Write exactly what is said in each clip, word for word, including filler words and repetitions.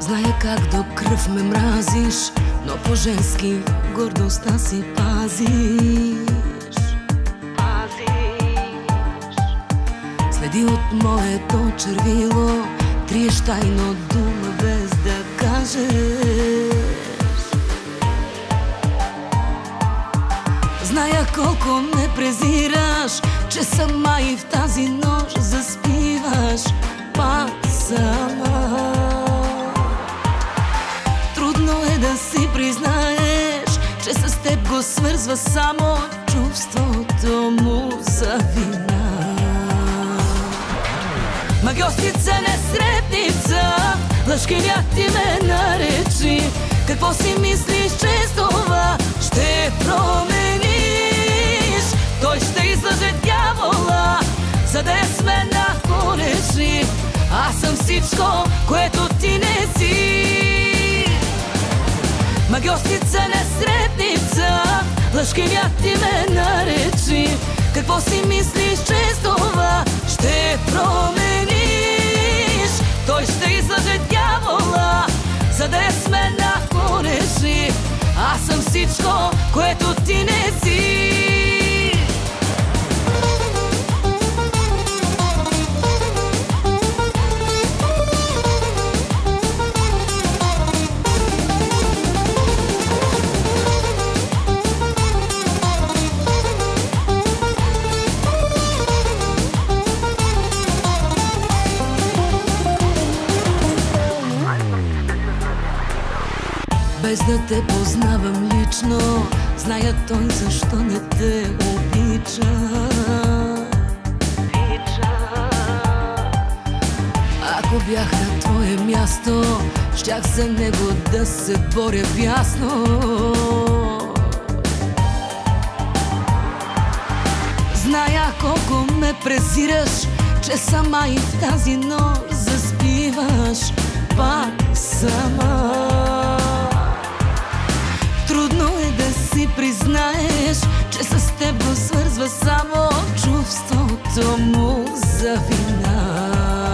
Зная как до кръв ме мразиш, но по-женски гордостта си пазиш. Следи от моето червило, триеш тайно дума без да кажеш. Зная колко ме презираш, че сама и в тази нощ заспиваш пак сама. Трудно е да си признаеш, че с теб го свързва само чувството му за вина. Магьосница, несретница, лъжкиня ти ме наречи. Какво си мислиш, че с това ще промениш? Той ще излъже дявола, за да я с мен нахореши. Аз съм всичко, което ти не си. Магьосница, несретница, лъжкиня ти ме наречи. Какво си мислиш, че с това ще промениш? Той ще излъже дявола, за да я с мен нахореши. Аз съм всичко, което ти не си. Без да те познавам лично, зная той защо не те обича. Ако бях на твое място, щях за него да се боря бясно. Зная колко ме презираш, че сама и в тази нощ заспиваш пак сама. Трудно е да си признаеш, че с теб го свързва само чувството му за вина.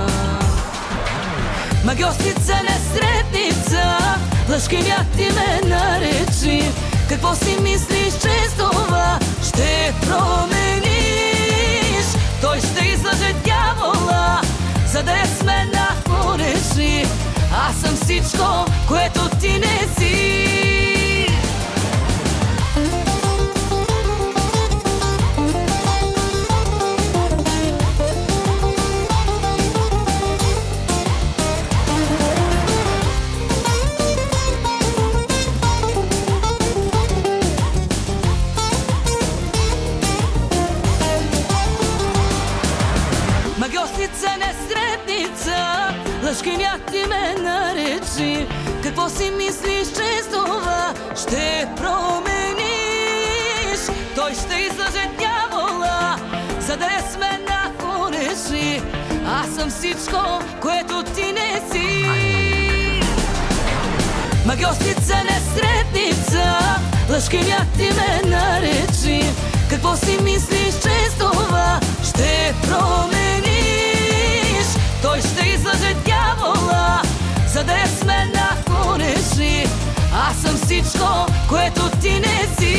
Магьосница, несретница, лъжкиня ти ме наречи. Какво си мислиш, че с това ще промениш? Той ще излъже дявола, за да я с мен нахореши. Аз съм всичко, което ти не си. Магьосница, несретница, лъжкиня ти ме наречи. Какво си мислиш, че с това ще промениш? Той ще излъже дявола, за да я с мен нахореши. Аз съм всичко, което ти не си. Магьосница, несретница, лъжкиня ти ме наречи. Какво си мислиш, че с това ще промениш? Той ще излъже дявола, за да я с мен нахореши. Аз съм всичко, което ти не си.